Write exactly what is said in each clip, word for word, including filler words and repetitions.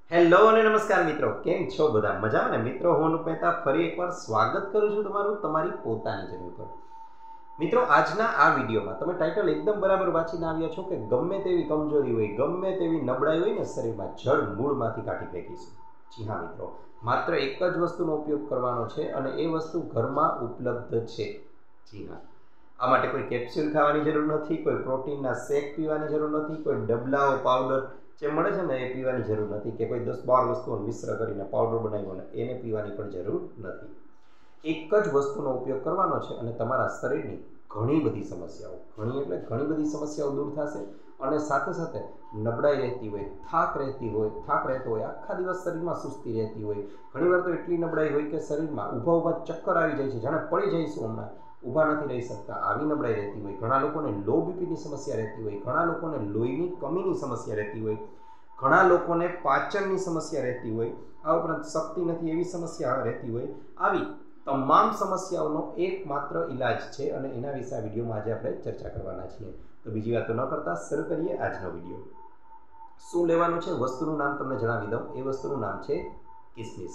Hello અને નમસ્કાર મિત્રો, કેમ છો બધા? મજામાં ને મિત્રો? હું અનુપ મહેતા ફરી એકવાર સ્વાગત કરું છું તમારું તમારી પોતાની ચેનલ પર। મિત્રો, આજના આ વિડીયોમાં તમે ટાઇટલ એકદમ બરાબર વાંચીને આવ્યા છો કે ગમે તેવી કમજોરી હોય, ગમે તેવી નબળાઈ હોય ને શરીરમાં, જડ મૂળમાંથી કાઢી ફેંકીશું। જી હા મિત્રો, માત્ર એક જ વસ્તુનો ઉપયોગ કરવાનો છે અને એ વસ્તુ ઘરમાં ઉપલબ્ધ છે। જી હા, આ માટે કોઈ કેપ્સ્યુલ ખાવાની જરૂર નથી, કોઈ પ્રોટીનના શેક પીવાની જરૂર નથી, કોઈ ડબલાઓ પાવડર જે મળે છે ને એ પીવાની જરૂર નથી, કે કોઈ દસ બાર વસ્તુઓ મિશ્ર કરીને પાવડર બનાવ્યો ને એને પીવાની પણ જરૂર નથી। એક જ વસ્તુનો ઉપયોગ કરવાનો છે અને તમારા શરીરની ઘણી બધી સમસ્યાઓ, ઘણી એટલે ઘણી બધી સમસ્યાઓ દૂર થશે અને સાથે સાથે નબળાઈ રહેતી હોય, થાક રહેતી હોય, થાક રહેતો હોય, આખા દિવસ શરીરમાં સુસ્તી રહેતી હોય, ઘણીવાર તો એટલી નબળાઈ હોય કે શરીરમાં ઊભા ઊભા ચક્કર આવી જાય છે, જાણે પડી જઈશું હમણાં, ઊભા નથી રહી શકતા, આવી નબળાઈ રહેતી હોય। ઘણા લોકોને લો બીપીની સમસ્યા રહેતી હોય, ઘણા લોકોને લોહીની કમીની સમસ્યા રહેતી હોય, ઘણા લોકોને પાચનની સમસ્યા રહેતી હોય, આ ઉપરાંત શક્તિ નથી એવી સમસ્યા રહેતી હોય। આવી તમામ સમસ્યાઓનો એકમાત્ર ઈલાજ છે અને એના વિશે આ વિડીયોમાં આજે આપણે ચર્ચા કરવાના છીએ। તો બીજી વાતો ન કરતા શરૂ કરીએ આજનો વિડીયો। શું લેવાનું છે વસ્તુનું નામ તમને જણાવી દઉં। એ વસ્તુનું નામ છે કિસમિસ।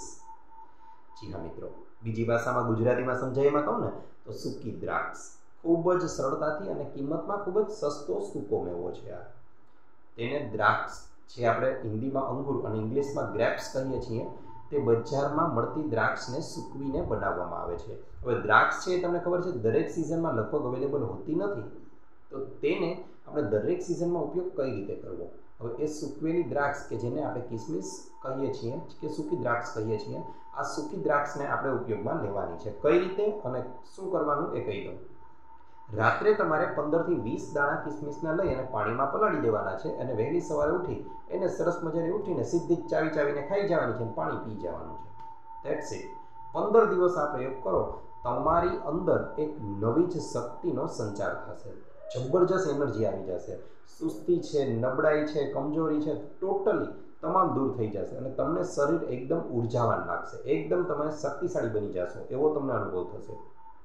જી હા મિત્રો, બીજી ભાષામાં ગુજરાતીમાં સમજાય એમાં કહું ને તો સૂકી દ્રાક્ષ। ખૂબ જ સરળતાથી અને કિંમતમાં ખૂબ જ સસ્તો સૂકો મેવો છે આ। તેને દ્રાક્ષ, જે આપણે હિન્દીમાં અંગૂર અને ઇંગ્લિશમાં ગ્રેપ્સ કહીએ છીએ, તે બજારમાં મળતી દ્રાક્ષને સૂકવીને બનાવવામાં આવે છે। હવે દ્રાક્ષ છે એ તમને ખબર છે દરેક સિઝનમાં લગભગ અવેલેબલ હોતી નથી, તો તેને આપણે દરેક સિઝનમાં ઉપયોગ કઈ રીતે કરવો? હવે એ સૂકવેલી દ્રાક્ષ કે જેને આપણે કિસમિસ કહીએ છીએ કે સૂકી દ્રાક્ષ કહીએ છીએ, આ સૂકી દ્રાક્ષને આપણે ઉપયોગમાં લેવાની છે। કઈ રીતે અને શું કરવાનું એ કહી દઉં। રાત્રે તમારે પંદરથી વીસ દાણા કિસમિસને લઈ અને પાણીમાં પલાળી દેવાના છે અને વહેલી સવારે ઉઠી એને સરસ મજાની ઉઠીને સીધી જ ચાવી ચાવીને ખાઈ જવાની છે અને પાણી પી જવાનું છે। That's it. પંદર દિવસ આ પ્રયોગ કરો, તમારી અંદર એક નવી જ શક્તિનો સંચાર થશે, જબરજસ્ત એનર્જી આવી જશે, સુસ્તી છે, નબળાઈ છે, કમજોરી છે, ટોટલી તમામ દૂર થઈ જશે અને તમને શરીર એકદમ ઉર્જાવાન લાગશે, એકદમ તમે શક્તિશાળી બની જશો એવો તમને અનુભવ થશે।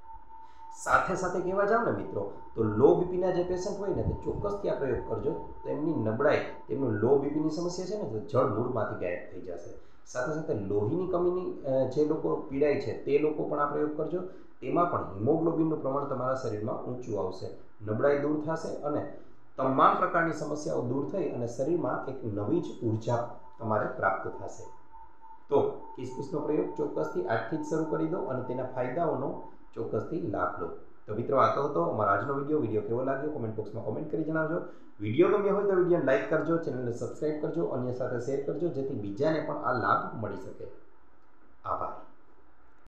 સાથે સાથે કહેવા જાવ ને મિત્રો, તો લો બીપીના જે પેશન્ટ હોય ને તે ચોક્કસથી આ પ્રયોગ કરજો। તેમની નબળાઈ, તેમનું લો બીપીની સમસ્યા છે ને તો જડ મૂળમાંથી ગાયબ થઈ જશે। સાથે સાથે લોહીની કમીની જે લોકો પીડાય છે તે લોકો પણ આ પ્રયોગ કરજો, તેમાં પણ હિમોગ્લોબિનનું પ્રમાણ તમારા શરીરમાં ઊંચું આવશે, નબળાઈ દૂર થશે અને તમામ પ્રકારની સમસ્યાઓ દૂર થઈ અને શરીરમાં એક નવી જ ઉર્જા તમારે પ્રાપ્ત થશે। તો કિસમિસનો પ્રયોગ ચોક્કસથી આજથી જ શરૂ કરી દો અને તેના ફાયદાઓનો ચોક્કસથી લાભ લો। તો મિત્રો, આ તો હતો અમારો આજનો વિડીયો। વિડીયો કેવો લાગ્યો કોમેન્ટ બોક્સમાં કોમેન્ટ કરી જણાવજો। વિડીયો ગમ્યો હોય તો વિડીયોને લાઇક કરજો, ચેનલને સબસ્ક્રાઇબ કરજો, અન્ય સાથે શેર કરજો, જેથી બીજાને પણ આ લાભ મળી શકે।